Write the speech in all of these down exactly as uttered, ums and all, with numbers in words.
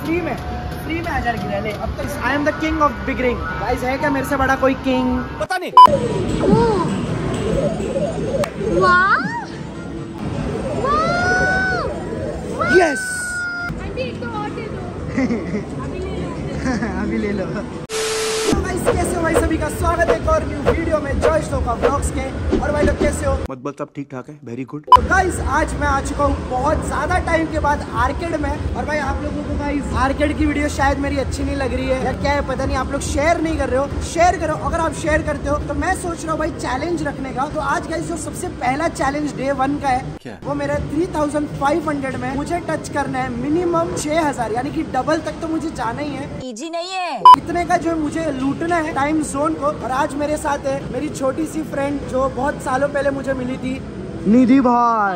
Free में free में हजार गिरा ले। अब तक I am the king of big ring. Guys है क्या मेरे से बड़ा कोई किंग? पता नहीं। वाह यस अभी एक तो और दे दो। अभी ले लो अभी ले लो। तो गाइस कैसे हो भाई सभी का स्वागत है एक और न्यू वीडियो में जॉय का व्लॉग्स के। और भाई लोग कैसे हो? मतलब सब ठीक ठाक है, वेरी गुड। तो गाइस आज मैं आ चुका हूँ बहुत ज्यादा टाइम के बाद आर्केड में। और भाई आप लोगों को गाइस आर्केड की वीडियो शायद मेरी अच्छी नहीं लग रही है या क्या है पता नहीं, आप लोग शेयर नहीं कर रहे हो। शेयर करो, अगर आप शेयर करते हो तो मैं सोच रहा हूँ भाई चैलेंज रखने का। तो आज गाइस जो सबसे पहला चैलेंज डे वन का है क्या? वो मेरा थ्री थाउजेंड फाइव हंड्रेड में मुझे टच करना है मिनिमम छह हजार, यानी कि डबल तक तो मुझे जाना ही है। इजी नहीं है इतने का जो मुझे लूटना है टाइम जोन को। और आज मेरे साथ है मेरी छोटी सी फ्रेंड जो बहुत सालों पहले मुझे मिली थी, निधि भाई।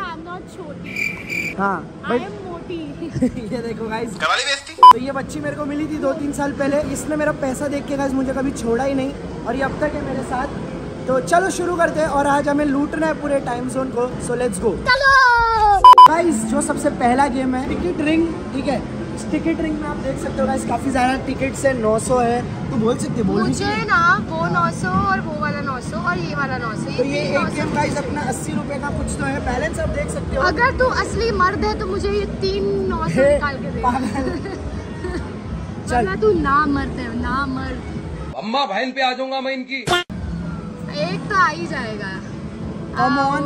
हाँ भाई मोटी। ये देखो गाइस, तो ये बच्ची मेरे को मिली थी दो तीन साल पहले। इसने मेरा पैसा देख के गाइस मुझे कभी छोड़ा ही नहीं और ये अब तक है मेरे साथ। तो चलो शुरू करते हैं और आज हमें लूटना है पूरे टाइम जोन को। So let's go guys. जो सबसे पहला गेम है टिकट रिंग, ठीक है। इस टिकट रिंग में आप देख सकते हो गाइस काफी ज्यादा टिकट्स है, नौ सौ है। तू बोल सकते बोल मुझे ना वो नौ सौ और वो वाला नौ सौ और ये वाला नौ सौ। तो ये एक गेम गाइस अपना अस्सी रुपए का कुछ तो है, बैलेंस आप देख सकते हो। अगर तू असली मर्द है तो मुझे ये तीन नौ सौ निकाल के दे। चल तू ना मर्द है, ना मर्द। अम्मा बहन पे आ जाऊंगा मैं इनकी। एक तो आ ही जाएगा। Come on.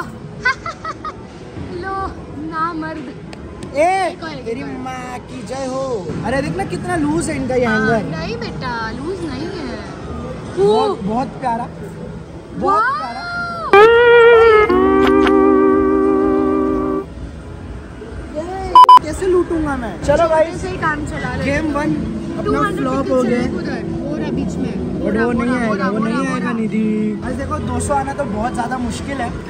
लो ना मर्द। ए तेरी माँ की जय हो। अरे देख ना कितना लूज है इनका ये हैंगर। नहीं बेटा लूज नहीं है, बहुत बहुत प्यारा, बहुत प्यारा। कैसे लूटूंगा मैं? चलो भाई से ही काम चला ले। गेम वन अपना फ्लॉप हो गया। वो रहा बीच में, बट वो नहीं आएगा, वो नहीं आएगा निधि। आज देखो दो सौ आना तो बहुत ज्यादा मुश्किल है।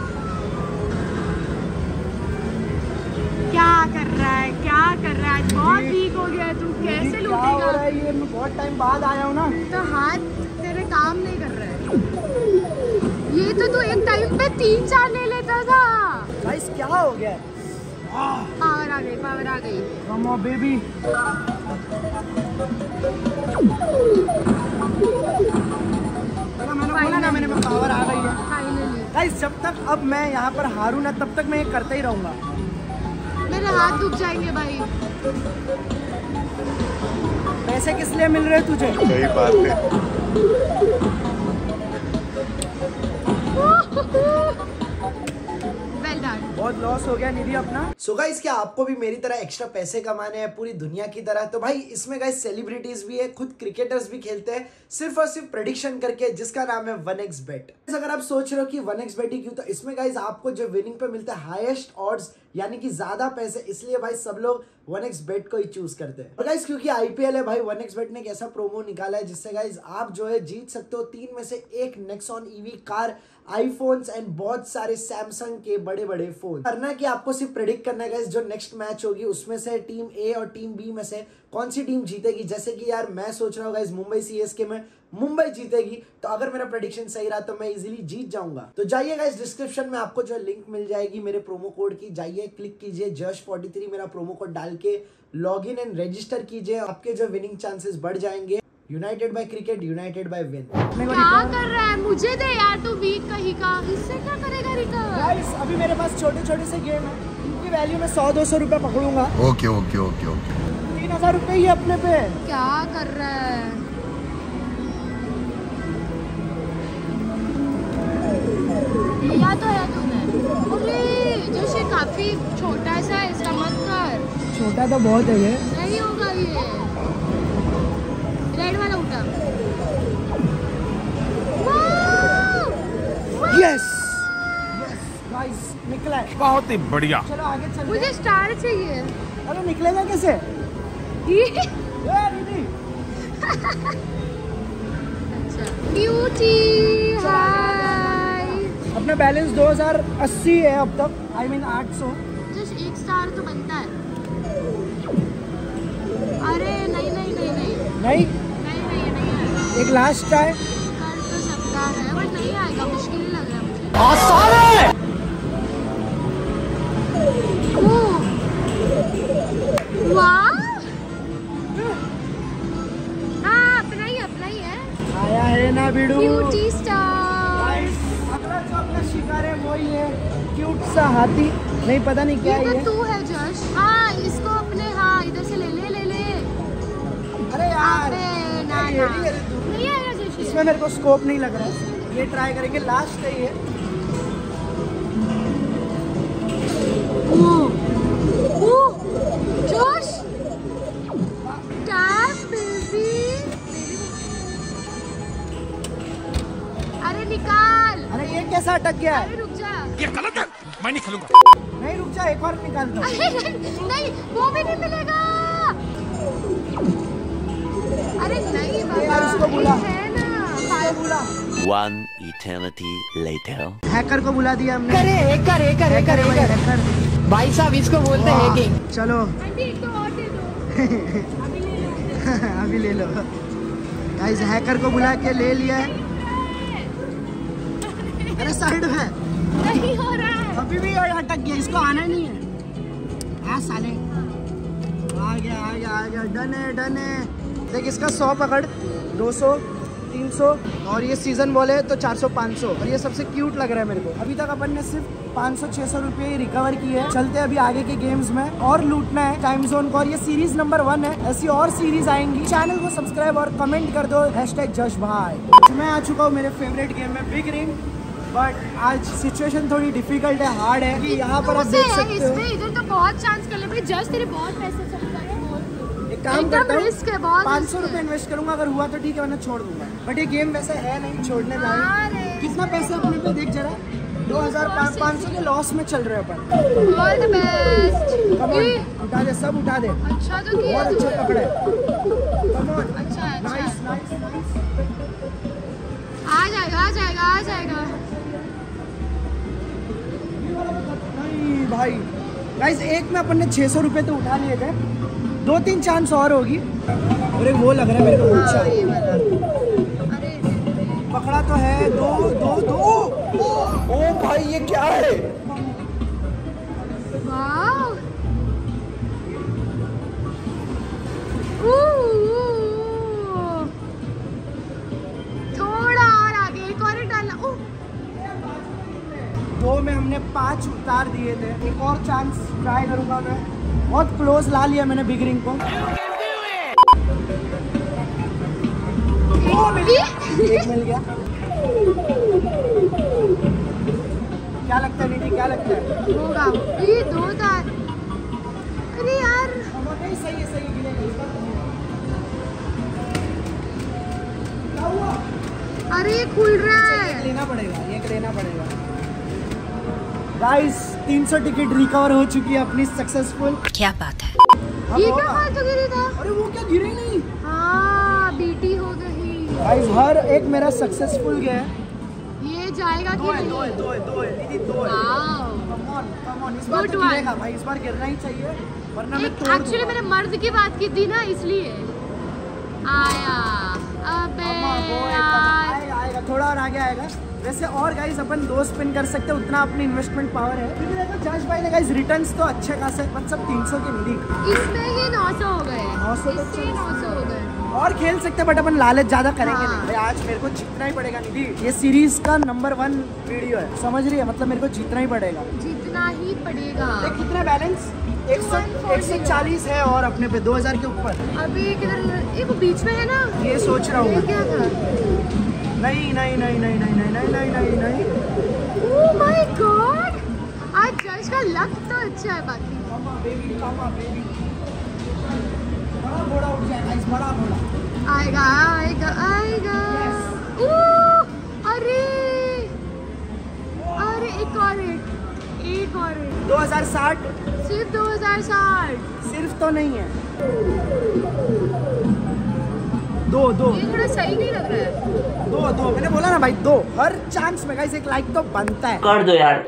क्या कर रहा है, क्या कर रहा है? बहुत वीक हो गया है तू, कैसे लूटेगा? ये मैं बहुत टाइम बाद आया हूँ ना, तो हाथ तेरे काम नहीं कर रहा है। ये तो तू एक टाइम पे तीन चार ले लेता था। गाइस क्या हो गया? पावर आ गई, पावर आ गई। Come on baby. मैंने बोला ना, मैंने में पावर आ गई है फाइनली। गाइस जब तक अब मैं यहाँ पर हारू ना तब तक मैं ये करता ही रहूंगा। मेरे हाथ दुख जाएंगे भाई। पैसे किस लिए मिल रहे हैं तुझे? सही बात है। Well done. बहुत लॉस हो गया निधि अपना। सो गाइस क्या आपको भी मेरी तरह एक्स्ट्रा पैसे कमाने हैं पूरी दुनिया की तरह? तो भाई इसमें गाइस सेलिब्रिटीज भी है, खुद क्रिकेटर्स भी खेलते हैं सिर्फ और सिर्फ प्रेडिक्शन करके, जिसका नाम है वन एक्स बेट। अगर आप सोच रहे हो कि वन एक्स बेट ही क्यों, तो इसमें गाइस आपको जो विनिंग पे मिलता है हाईएस्ट ऑड्स, यानी कि ज्यादा पैसे, इसलिए भाई सब लोग वन एक्स बेट को ही चूज करते हैं। और गाइस क्योंकि आईपीएल है भाई, वन एक्स बेट ने एक ऐसा प्रोमो निकाला है जिससे गाइस आप जो है जीत सकते हो तीन में से एक Nexon EV car, iPhones and बहुत सारे सैमसंग के बड़े बड़े फोन। करना कि आपको सिर्फ प्रेडिक्ट करना है गाइस जो नेक्स्ट मैच होगी उसमें से टीम ए और टीम बी में से कौन सी टीम जीतेगी। जैसे कि यार मैं सोच रहा हूँ गाइस मुंबई सीएसके में मुंबई जीतेगी, तो अगर मेरा प्रेडिक्शन सही रहा तो मैं इजीली जीत जाऊंगा। तो जाइए गाइस डिस्क्रिप्शन में आपको जो लिंक मिल जाएगी मेरे प्रोमो कोड की, जाइए क्लिक कीजिए जश फोर्टी थ्री मेरा प्रोमो कोड डाल के लॉग इन एंड रजिस्टर कीजिए। आपके जो विनिंग चांसेस बढ़ जाएंगे। United by cricket, united by win. क्या कर रहा है? मुझे दे यार, तू वीक कहीं का। इससे क्या करेगा रिकवर? गाइस अभी मेरे पास छोटे छोटे से गेम है, इनकी वैल्यू में सौ दो सौ रुपए पकड़ूंगा। Okay okay okay okay. तीन हजार रुपए ही अपने पे। क्या कर रहा है? लिया तो है तूने। अरे जोशी काफी छोटा सा है, इसका मत कर। छोटा तो बहुत है ये। नहीं होगा ये। रेड वाला उठा। यस यस गाइस निकला है। बहुत ही बढ़िया। चलो आगे चलते हैं। मुझे स्टार चाहिए। अरे निकलेगा कैसे? Beauty hi. अपना बैलेंस दो हजार अस्सी है अब तक, आई मीन आठ सौ। जस्ट एक स्टार तो बनता है। अरे नहीं नहीं नहीं नहीं नहीं नहीं नहीं नहीं आएगा। एक लास्ट ट्राई कर तो सकता है बट नहीं आएगा, मुश्किल लग रहा है मुझे। आसान है। वाह बिडू। Cutie star. अगला जो अपना शिकार है वही है क्यूट सा हाथी, नहीं पता नहीं क्या ये है। तो तू है जश। हाँ इसको अपने हाँ इधर से ले ले ले ले। अरे यार अबे ना ये ना नहीं है तू। नहीं आएगा जश ये। इसमें मेरे को स्कोप नहीं लग रहा है, ये ट्राई करेंगे, लास्ट है ये। ओह ओह जश टैप बेबी। अरे निकाल। अरे ये कैसा अटक गया है? अरे रुक जा। ये गलत है, मैं नहीं खेलूंगा। नहीं रुक जा, एक और निकालता हूँ। अरे नहीं, नहीं वो भी नहीं मिलेगा। अरे नहीं बाबा यार, उसको बुला। ये है ना इसको बुला। One eternity later. हैकर को बुला दिया हमने। करे hacker hacker hacker hacker hacker भाई साहब इसको बोलते हैं हैकिंग। चलो आंटी एक तो और दे दो। अभी ले लो। अभी ले लो गाइस, हैकर को बुला के ले लिया है। अरे साइड में नहीं हो रहा है। अभी भी ये अटक गया, इसको आना नहीं है। हाँ साले, आ गया आ गया आ गया। डन है डन है। देख इसका सौ पकड़, दो सौ, तीन सौ, और ये सीजन बॉल है तो चार सौ पाँच सौ, और ये सबसे क्यूट लग रहा है मेरे को। अभी तक अपन ने सिर्फ पाँच सौ छह सौ रुपये रिकवर किए हैं। चलते हैं अभी आगे के गेम्स में, और लूटना है टाइम जोन को, और ये सीरीज नंबर वन है। ऐसी और सीरीज आएंगी। चैनल को सब्सक्राइब और कमेंट कर दो हैशटैग जश भाई। मैं आ चुका हूँ मेरे फेवरेट गेम में बिग रिंग, बट आज सिचुएशन थोड़ी डिफिकल्ट है, हार्ड है। कि यहाँ पर आप उसे देख है, सकते हो। इसमें इधर तो बहुत चांस कर ले भाई जश, तेरे बहुत पैसे चल जाएंगे। एक काम एकदम करता हूँ, रिस्क है, बहुत पाँच रिस्क सौ है। रुपये इन्वेस्ट करूंगा, अगर हुआ तो ठीक है वरना छोड़ दूंगा। बट ये गेम वैसे है नहीं छोड़ने हाँ जाए। रे। कितना पैसा अपने पे देख जरा, दो हजार पाँच सौ के लॉस में चल रहे हैं अपन। All the best. Come on, उठा दे, सब उठा दे। अच्छा तो किया बहुत अच्छा तूने। पकड़ा है। Come on, अच्छा अच्छा nice, nice, nice. आ जाएगा आ जाएगा आ जाएगा। नहीं भाई, गाइस एक में अपन ने छह सौ रुपये तो उठा लिए थे, दो तीन चांस और होगी। अरे वो लग रहा है मेरे को ऊंचा। हाँ, ये वाला। अरे पकड़ा तो है, दो दो दो। ओ भाई ये क्या है? वाव। ऊ, थोड़ा और आगे, एक और डालना। ओह, दो में हमने पांच उतार दिए थे, एक और चांस ट्राई करूंगा मैं। बहुत क्लोज ला लिया मैंने बिग रिंग को। ओ, मिल गया। एक मिल गया। क्या लगता है निधि, क्या लगता है? होगा। ये दो तार। अरे यार नहीं सही है, सही है, गिरेगा, इस बार तो नहीं। क्या हुआ? अरे ये खुल रहा एक है। लेना पड़ेगा, एक लेना पड़ेगा। गाइस तीन सौ टिकट रिकवर हो चुकी है अपनी सक्सेसफुल। क्या बात है। अब ये होगा। क्या फालतू गिरी था। अरे वो क्या गिरी नहीं। हाँ बीटी हो गई। गाइस हर एक मेरा सक्सेसफुल गया है। ये जाएगा दो कि है, दो है, नहीं? दो है, दो है, दीदी दो है। वाव। Come on, come on, इस बार Good तो one. गिरेगा भाई, इस बार गिरना ही चाहिए वरना मैं तोड़ एक्चुअली दूंगा। मैंने मर्द की बात की थी ना इसलिए आया। अबे Come on, वो एक यार। आएगा आएगा, थोड़ा और आगे आएगा। वैसे और गाइस अपन दो स्पिन कर सकते हैं, उतना अपनी इन्वेस्टमेंट पावर है। क्योंकि देखो जश भाई ने गाइस रिटर्न्स तो अच्छे खासे, मतलब तीन सौ के नहीं। इसमें ही नौ सौ हो गए। नौ सौ तो इससे ही नौ सौ हो गए। और खेल सकते हैं बट अपन लालच ज्यादा करेंगे हाँ। नहीं। भाई आज मेरे को जीतना ही पड़ेगा निधि, ये सीरीज का नंबर वन वीडियो है, समझ रही है? मतलब मेरे को जीतना ही पड़ेगा। जितना ही पड़ेगा। देख कितना बैलेंस, एक सौ एक सौ चालीस है और अपने पे दो हजार के ऊपर। अभी किधर ये वो बीच में है ना। ये सोच रहा हूँ ये मैं। क्या था। नहीं नहीं नहीं नहीं नहीं नहीं नहीं नहीं नहीं नहीं। ओह माय गॉड, आज जज का लक तो अच्छा है। बाकी Come on, baby, come on, baby. बड़ा घोड़ा उठ जाएगा, इस बड़ा घोड़ा। आएगा आएगा आएगा। Yes. ओह अरे अरे एक और एक एक और एक। दो हजार साठ सिर्फ दो हजार साठ। सिर्फ तो नहीं है, दो दो ये थोड़ा सही नहीं लग रहा है। दो दो मैंने बोला ना भाई, दो हर चांस में गाइस एक लाइक तो बनता है। कर दो यार।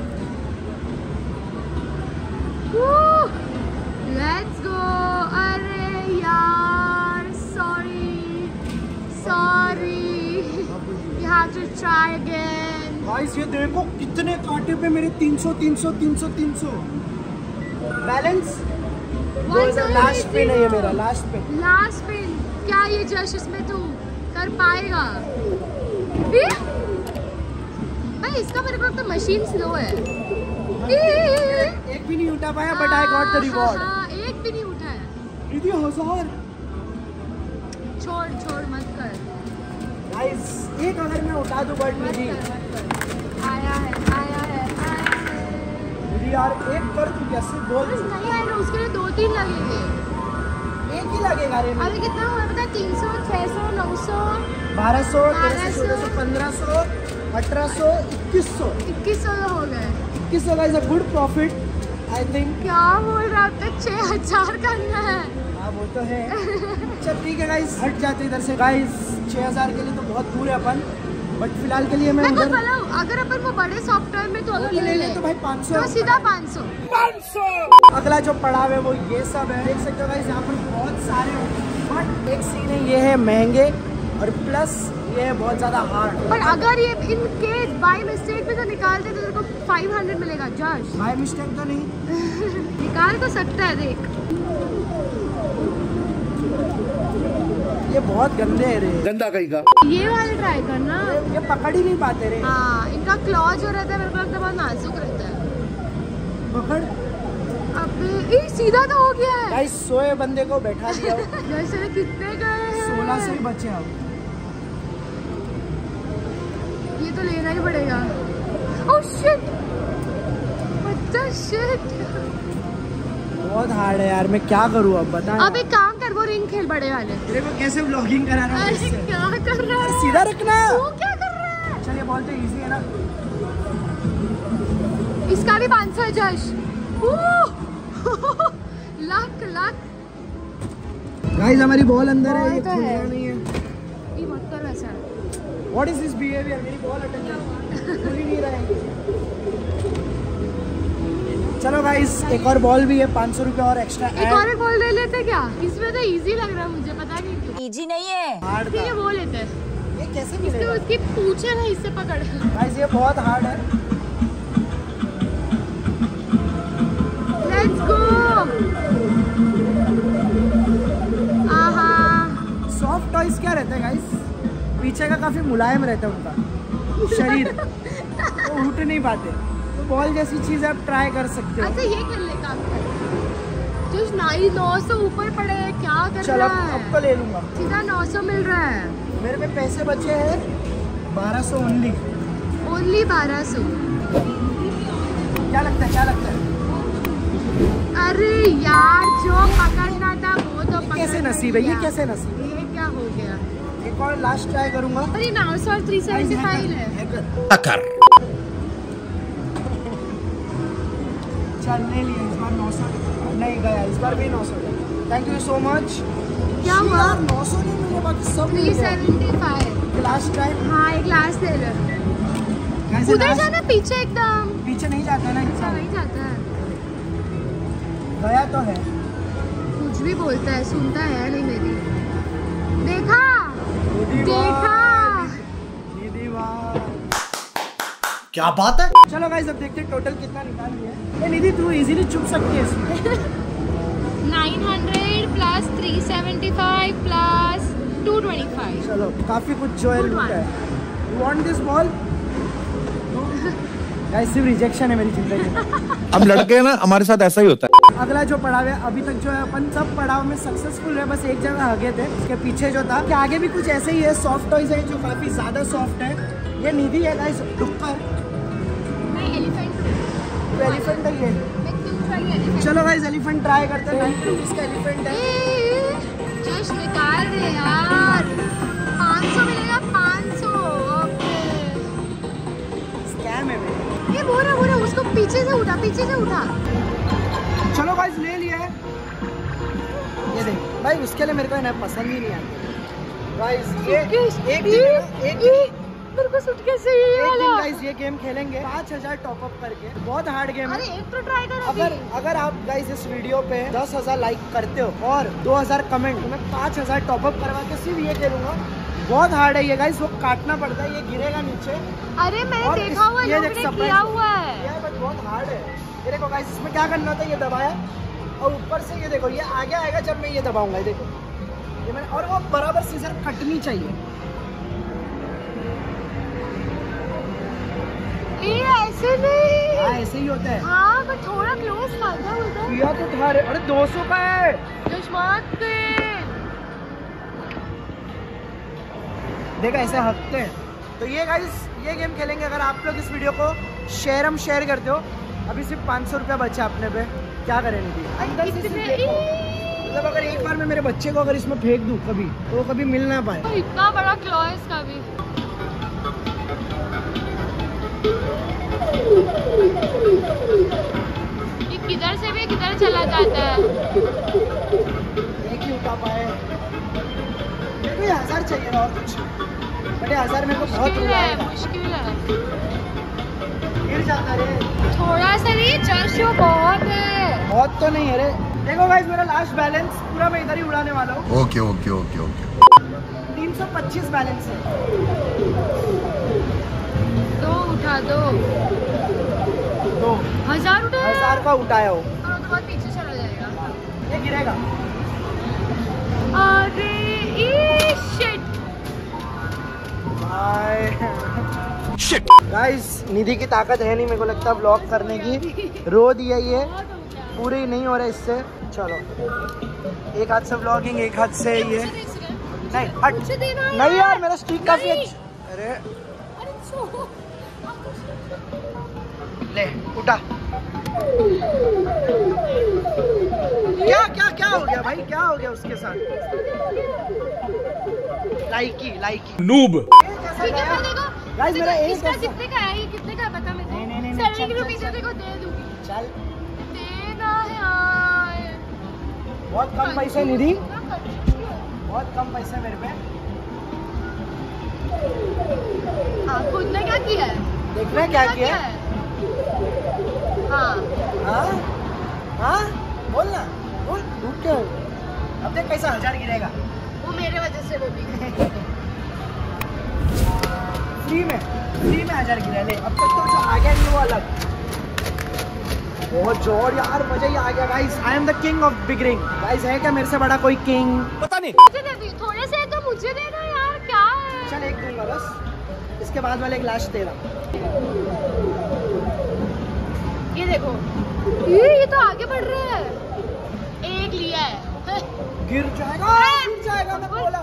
Let's go. अरे यार sorry sorry, you have to try again. Guys ये देखो कितने कांटे पे मेरे तीन सौ तीन सौ तीन सौ तीन सौ बैलेंस। लास्ट पिन है ये मेरा, लास्ट पिन। Last pin. क्या ये जश इसमें तू कर पाएगा? भाई इसका मेरे को लगता है मशीन स्लो है। एक भी नहीं उठा पाया but I got the reward. एक भी नहीं उठा है। दीदी हजार। छोड़ छोड़ मत कर गाइस, एक अगर मैं उठा दूं बट मत नहीं कर मत कर। आया है आया है आया है। दीदी यार एक कर तू कैसे बोल। बस नहीं आएगा, उसके लिए दो तीन लगेंगे। एक ही लगेगा रे। अरे कितना हुआ पता है? तीन सौ, छह सौ, नौ सौ, बारह सौ, बारह सौ, चौदह सौ, पंद्रह सौ, अठारह सौ, इक्कीस सौ। इक्कीस सौ हो गए। इक्कीस सौ guys, a good profit I think. क्या बोल रहा है? छह हजार करना है। हाँ वो तो है। चल ठीक है गाइस, हट जाते इधर से। गाइस छह हजार के लिए तो बहुत दूर है अपन, बट फिलहाल के लिए मैं मैं उधर बोला अगर अपन वो बड़े सॉफ्टवेयर में तो अगर ले ले ले ले तो भाई पाँच सौ तो सीधा पाँच सौ। अगला जो पड़ा है वो ये सब है। देख सकते हो गाइस यहाँ पर बहुत सारे, बट एक सीन है, ये है महंगे और प्लस ये है बहुत ज्यादा हार्ड। पर अगर ये इनके बाय मिस्टेक भी तो निकालते तो तेरे को पाँच सौ मिलेगा। जश बाय मिस्टेक तो नहीं निकाल तो सकता है। देख ये बहुत गंदे है रे। गंदा कहीं का। ये वाले ट्राई करना। ये पकड़ ही नहीं पाते रे। हाँ इनका क्लॉ जो रहता है मेरे को लगता है बहुत नाजुक रहता है। पकड़। अबे ये सीधा तो हो गया है। गाइस सोए बंदे को बैठा दिया। जैसे कितने गए हैं? सोलह से ही बचे अब। ये तो लेना ही पड़ेगा। ओह शिट, बच्चा शिट। बहुत हार्ड है यार, मैं क्या करूँ अब बता। अब एक काम कर, वो रिंग खेल बड़े वाले। तेरे को कैसे व्लॉगिंग करा रहा हूँ अरे इससे? क्या कर रहा है? सीधा रखना। तू क्या कर रहा है? चल ये बॉल तो इजी है ना। इसका भी पाँच सौ है जश। लाख लाख। गाइस हमारी बॉल अंदर है, ये बॉल तो खुलना है। नहीं है। ये मत कर वैसा। What is this behaviour? मेरी बॉल अटक गई, खुल ही नहीं रहा है। चलो गाइस एक और बॉल भी है, पाँच सौ रुपये और एक्स्ट्रा। एक और बॉल ले लेते क्या? इसमें तो इजी लग रहा है मुझे, पता नहीं क्यों। इजी नहीं है। हार्ड ठीक है वो लेते हैं। ये कैसे इसके मिलेगा? उसकी पूछे ना इससे पकड़। गाइस ये बहुत हार्ड है। Let's go. Aha soft toys क्या रहता है गाइस? पीछे का काफी मुलायम रहता है उनका शरीर, वो उठ नहीं पाते। तो बॉल जैसी चीज आप ट्राई कर सकते हो। अच्छा ये खेल ले काम कर। जो नाई नौ सौ ऊपर पड़े हैं, क्या कर चल रहा अब है? अब तो ले लूंगा। सीधा नौ सौ मिल रहा है। मेरे पे पैसे बचे हैं बारह सौ ओनली। ओनली बारह सौ। क्या लगता है क्या लगता है? अरे यार जो पकड़ना था वो तो पकड़ कैसे नसीब है ये? लिया। कैसे नसीब? ये क्या हो गया? एक और लास्ट ट्राई करूंगा। अरे नौ सौ और थ्री सेवेंटी फाइव है। कर। चल ले लिया इस बार नौ सौ नहीं गया, इस बार भी नौ सौ। Thank you so much. क्या हुआ? नौ सौ नहीं मिले, बाकी सब थ्री मिल गया। Seventy five. Last try. हाँ एक लास्ट ले लो। कैसे उधर last? जाना पीछे एकदम। पीछे नहीं जाता ना अच्छा इंसान। नहीं जाता है। गया तो है। कुछ भी बोलता है, सुनता है नहीं मेरी। देखा दीदी देखा। वाह, दीदी वाह। क्या बात है? चलो गाइस अब देखते हैं टोटल कितना निकाल लिया है। ये निधि तू इजीली चुप सकती है इसमें। Nine hundred plus three seventy five plus two twenty five. चलो काफी कुछ जो है Good लूटा one. है। You want this ball? Guys सिर्फ रिजेक्शन है मेरी जिंदगी में। हम लड़के हैं ना, हमारे साथ ऐसा ही होता है। अगला जो पड़ाव है, अभी तक जो है अपन सब पड़ाव में सक्सेसफुल है, बस एक जगह आगे थे। उसके पीछे जो था, कि आगे भी कुछ ऐसे ही है, सॉफ्ट टॉयज है जो काफी ज्यादा सॉफ्ट है। ये निधि है गाइस, डुक्कर। मैं एलिफेंट तो एलिफेंट है ये। मैं क्यूट वाली एलिफेंट। चलो गाइस एलिफेंट ट्राई करते हैं। नाइनटी रुपीज का एलिफेंट है। जस्ट निकाल दे यार। पाँच सौ मिलेगा पाँच सौ। स्कैम है मेरा। ये बोरा बोरा उसको पीछे से उठा, पीछे से उठा। चलो गाइस ले लिया है। ये देख भाई, उसके लिए मेरे को ना पसंद ही नहीं आता गाइस। ये एक दिन ना- एक दिन मेरे को सूटकेस चाहिए ये एक दिन वाला। गाइस ये गेम खेलेंगे पाँच हजार टॉप अप करके। बहुत हार्ड गेम अरे है। एक तो ट्राई कर अगर अभी। अगर आप गाइस इस वीडियो पे दस हजार लाइक करते हो और दो हजार कमेंट, तो मैं पाँच हजार टॉप अप करवा के सिर्फ ये खेलूंगा। बहुत हार्ड है ये गाइस, वो काटना पड़ता है, ये गिरेगा नीचे। अरे मैंने और देखा हुआ इस- है, ये लोगों देख ने surprise किया हुआ है। ये बट बहुत हार्ड है। ये देखो गाइस, इसमें क्या करना होता है, ये दबाया और ऊपर से ये देखो ये आगे आएगा जब मैं ये दबाऊंगा। ये देखो ये मैंने, और वो बराबर सीजर कटनी चाहिए। ये ऐसे नहीं। हाँ ऐसे ही होता है। हाँ पर थोड़ा क्लोज था उधर। पिया तो था रे। अरे दो सौ का है। दुश्मन पे देखा ऐसे हकते हैं। तो ये गाइस ये गेम खेलेंगे अगर आप लोग इस वीडियो को शेयर हम शेयर करते हो। अभी सिर्फ पाँच सौ रुपया बचा अपने पे, क्या करें निधि? अंदर से सिर्फ देखो, मतलब अगर एक बार मैं मेरे बच्चे को अगर इसमें फेंक दूं कभी तो वो कभी मिल ना पाए। तो इतना बड़ा क्लॉ है इसका भी। ये किधर से भी किधर चला जाता है। एक ही उठा पाए। मेरे को हजार चाहिए और कुछ, बड़े हजार मेरे को बहुत मुश्किल है, मुश्किल है। गिर जाता रे। थोड़ा सा नहीं, चार सौ बहुत है। बहुत तो नहीं है रे। देखो गाइस मेरा लास्ट बैलेंस पूरा मैं इधर ही उड़ाने वाला हूँ। Okay okay okay okay. तीन सौ पच्चीस बैलेंस है। दो उठा दो। दो हजार उठा। हजार का उठाया हो। और उसके बाद पीछे चला जाएगा। ये गिरेगा। अरे ये शिट। शिट। गाइस निधि की ताकत है नहीं मेरे को लगता ब्लॉक करने की। रो दिया ये, पूरे नहीं हो रहा इससे। चलो एक हाथ से ब्लॉगिंग, एक हाथ से ये। नहीं हट। नहीं यार मेरा स्टिक काफी अच्छा। अरे ले उठा। क्या क्या क्या हो गया भाई? क्या हो गया उसके साथ? लाइकी लाइकी नूब। ठीक है मैं देखो। गाइस मेरा एक इसका कितने का है? ये कितने का है बता मेरे को। नहीं नहीं नहीं सेवन की रुपीस देखो दे दूंगी। चल देना है यार। बहुत कम पैसे निधि, बहुत कम पैसे मेरे पे। हाँ खुद ने क्या किया है? देख रहे हैं क्या किया है? हाँ हाँ हाँ बोल ना, बोल रुक के। अब देख कैसा हजार गिरेगा। वो मेरे वजह से वो भी। फ्री में फ्री में हजार गिरा ले। अब तक तो जो आ गया नहीं वो अलग। बहुत जोर यार, मजा ही आ गया guys. I am the king of big ring. Guys है क्या मेरे से बड़ा कोई किंग? पता नहीं। मुझे दे दी थोड़े से तो मुझे दे दो यार, क्या है? चल एक दूंगा बस, इसके बाद वाले एक लास्ट तेरा। ये देखो ये ये तो आगे बढ़ रहा है। एक लिया है। गिर जाएगा गिर जाएगा मैं बोला।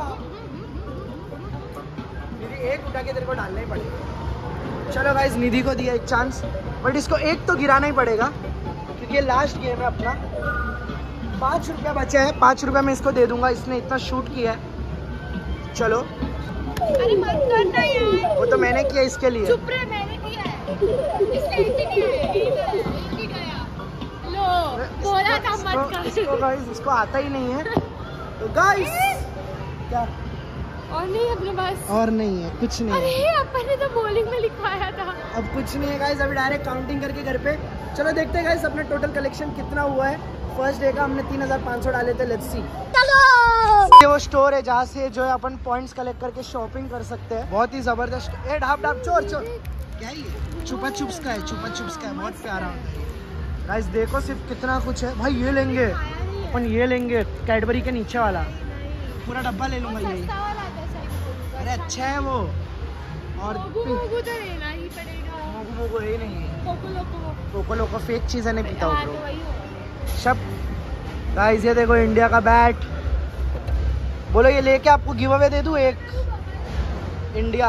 निधि एक उठा के तेरे को डालना ही पड़ेगा। चलो गाइस निधि को दिया एक चांस, बट इसको एक तो गिराना ही पड़ेगा क्योंकि ये लास्ट गेम है अपना। पाँच रुपया बचा है, पाँच रुपया मैं इसको दे दूंगा। इसने इतना शूट किया है। चलो अरे मत करना यार। वो तो मैंने किया इसके लिए। चुप रहे, मैंने किया है। इसने एक ही किया है, एक ही गया। लो बोला था मत कर। इसको गाइस इसको आता ही नहीं है। तो गाइस क्या और नहीं अपने पास और नहीं है, कुछ नहीं अरे है। अपन ने तो बॉलिंग में लिखवाया था। अब कुछ नहीं है गाइस, अभी डायरेक्ट काउंटिंग करके घर पे। चलो देखते हैं गाइस अपना टोटल कलेक्शन कितना हुआ है। फर्स्ट डे का हमने तीन हजार पाँच सौ डाले थे। Let's see. चलो ये वो स्टोर है जहाँ से जो है अपन पॉइंट्स कलेक्ट करके शॉपिंग कर सकते हैं। बहुत ही जबरदस्त। ए ढाप ढाप चोर चोर क्या है ये? छुपा छुप्स का है, छुपा छुप्स का है। बहुत प्यारा होता है गाइस। देखो सिर्फ कितना कुछ है भाई। ये लेंगे अपन, ये लेंगे कैडबरी के नीचे वाला पूरा डब्बा ले लूंगा ये। अरे अच्छा है वो। और मोगू मोगू तो लेना ही पड़ेगा। मोगू मोगू है ही नहीं है। कोको लोको कोको लोको फेक चीज़ है, नहीं पीता हाँ, हूँ तो वही होगा। शब। गाइस ये देखो इंडिया का बैट। बोलो ये लेके आपको गिव अवे दे दूँ एक। इंडिया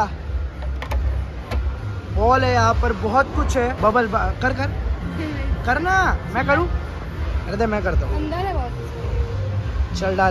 बॉल है यहाँ पर, बहुत कुछ है। बबल कर कर करना, मैं करूँ? अरे दे मैं करता हूँ। अंदर है बहुत। चल डाल।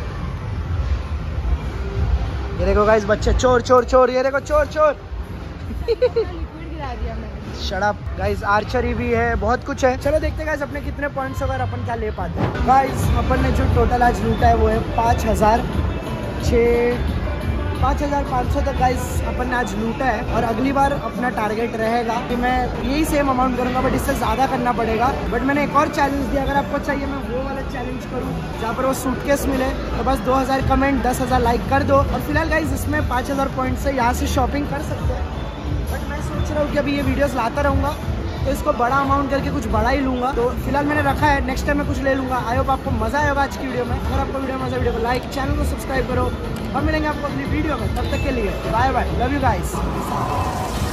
ये देखो गाइस बच्चे चोर चोर चोर। ये देखो चोर चोर। लिक्विड गिरा दिया मैंने। Shut up guys. आर्चरी भी है, बहुत कुछ है। चलो देखते हैं गाइस अपने कितने पॉइंट्स अगर अपन क्या ले पाते हैं। गाइस अपन ने जो टोटल आज लूटा है वो है पाँच हजार छः पाँच हजार पाँच सौ तक गाइस अपन ने आज लूटा है। और अगली बार अपना टारगेट रहेगा कि मैं यही सेम अमाउंट करूंगा, बट इससे ज़्यादा करना पड़ेगा। बट मैंने एक और चैलेंज दिया, अगर आपको चाहिए मैं वो वाला चैलेंज करूं जहाँ पर वो सूटकेस मिले, तो बस दो हज़ार कमेंट दस हज़ार लाइक कर दो। और फिलहाल गाइस इसमें पाँच हज़ार पॉइंट से यहाँ से शॉपिंग कर सकते हैं। बट मैं सोच रहा हूँ कि अभी ये वीडियोस लाता रहूँगा तो इसको बड़ा अमाउंट करके कुछ बड़ा ही लूँगा। तो फिलहाल मैंने रखा है, नेक्स्ट टाइम मैं कुछ ले लूँगा। आई होप आपको मज़ा आएगा आज की वीडियो में। अगर आपको वीडियो मज़ा वीडियो को लाइक, चैनल को सब्सक्राइब करो और मिलेंगे आपको अगली वीडियो में। तब तक के लिए bye bye, love you guys.